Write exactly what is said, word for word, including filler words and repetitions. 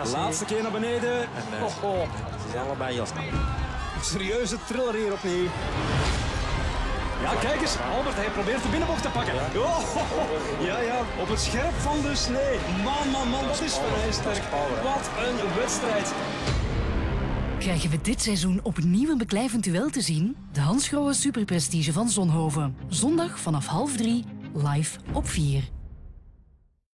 combinatie. Laatste keer naar beneden. En, uh, oh, oh. Ze zijn allebei heel snel. Serieuze thriller hier opnieuw. Ja, kijk eens. Albert, hij probeert de binnenbocht te pakken. Ja, oh, oh, oh. ja, ja, op het scherp van de snee. Man, man, man, dat is vrij sterk. Wat een wedstrijd. Krijgen we dit seizoen opnieuw een beklijvend duel te zien? De Hans Grohe Superprestige van Zonhoven. Zondag vanaf half drie, live op vier.